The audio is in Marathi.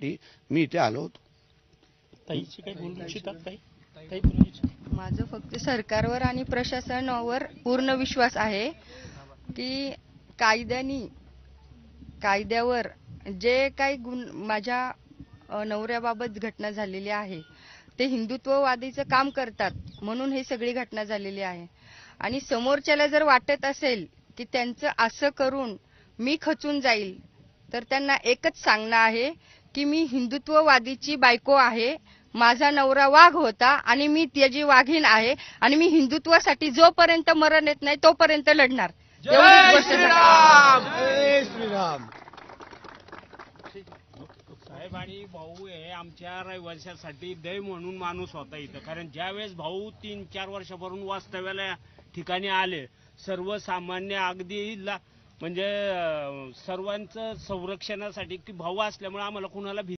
करण्यासाठी मी इथे आलो होतो. ताईची काही बोलू इच्छितात काही बोलू इच्छितात? माझं फक्त सरकारवर आणि प्रशासनावर पूर्ण विश्वास आहे की कायद्यावर जे काही माझ्या नवऱ्याबाबत घटना झालेली आहे ते हिंदुत्ववादीचं काम करतात म्हणून हे सगळी घटना झालेली आहे. आणि समोरच्याला जर वाटत असेल की त्यांचं असं करून मी खचून जाईल तर त्यांना एकच सांगणं आहे की मी हिंदुत्ववादीची बायको आहे, माझा नवरा वाघ होता आणि मी त्याची वाघीण आहे आणि मी हिंदुत्वासाठी जोपर्यंत मरण येत नाही तोपर्यंत लढणार. जय श्रीराम, जय श्रीराम. साहेब आणि भाऊ हे आमच्या रहिवाशासाठी दैव म्हणून माणूस होता इथं. कारण ज्यावेळेस भाऊ 3-4 वर्षापासून वास्तव्याला ठिकाणी आले, सर्वसामान्य अगदी म्हणजे सर्वांचं संरक्षणासाठी की भाऊ असल्यामुळे आम्हाला कुणाला